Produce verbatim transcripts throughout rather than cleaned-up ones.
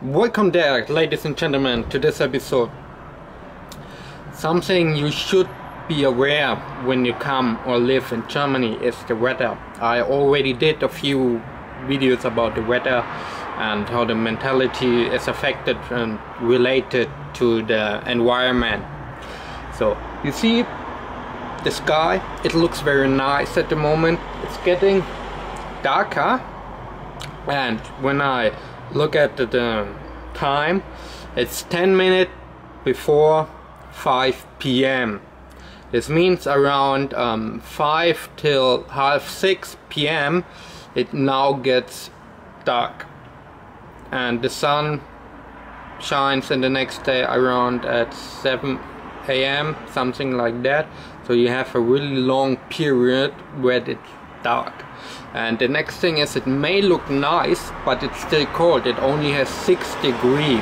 Welcome there, ladies and gentlemen, to this episode. Something you should be aware when you come or live in Germany is the weather. I already did a few videos about the weather and how the mentality is affected and related to the environment. So you see the sky, it looks very nice at the moment. It's getting darker, and when I look at the, the time, it's ten minutes before five p m This means around um, five till half six p m it now gets dark, and the sun shines in the next day around at seven a m something like that. So you have a really long period where it's dark. And the next thing is, it may look nice, but it's still cold. It only has six degrees.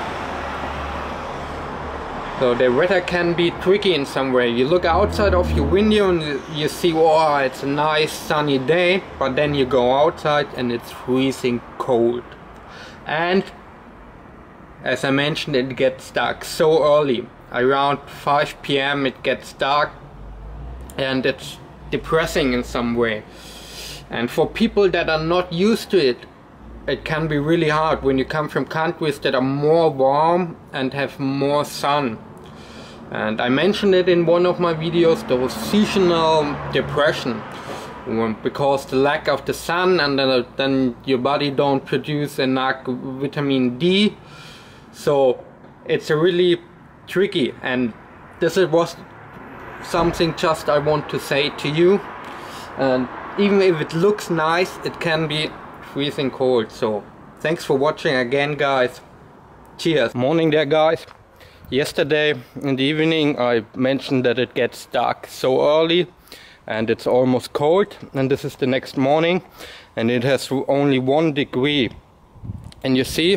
So the weather can be tricky in some way. You look outside of your window and you see, oh, it's a nice sunny day, but then you go outside and it's freezing cold. And as I mentioned, it gets dark so early. Around five p m it gets dark, and it's depressing in some way. And for people that are not used to it, it can be really hard when you come from countries that are more warm and have more sun. And I mentioned it in one of my videos, there was seasonal depression, because the lack of the sun, and then, then your body don't produce enough vitamin D. So it's a really tricky, and this was something just I want to say to you. And even if it looks nice, it can be freezing cold. So thanks for watching again, guys. Cheers. Morning there, guys. Yesterday in the evening I mentioned that it gets dark so early and it's almost cold, and this is the next morning and it has only one degree. And you see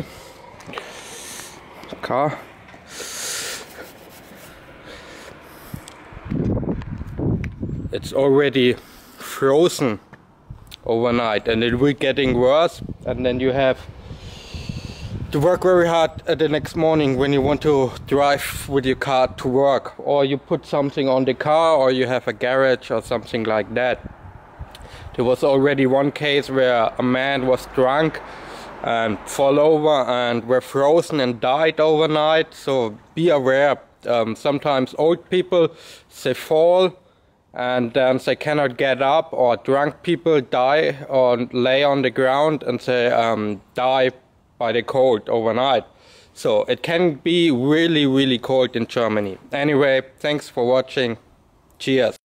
car, it's already frozen overnight, and it will getting worse. And then you have to work very hard at the next morning when you want to drive with your car to work, or you put something on the car, or you have a garage or something like that. There was already one case where a man was drunk and fall over and were frozen and died overnight. So be aware. Um, sometimes old people, they fall and then they cannot get up, or drunk people die or lay on the ground and they um, die by the cold overnight. So it can be really really cold in Germany. Anyway, thanks for watching. Cheers.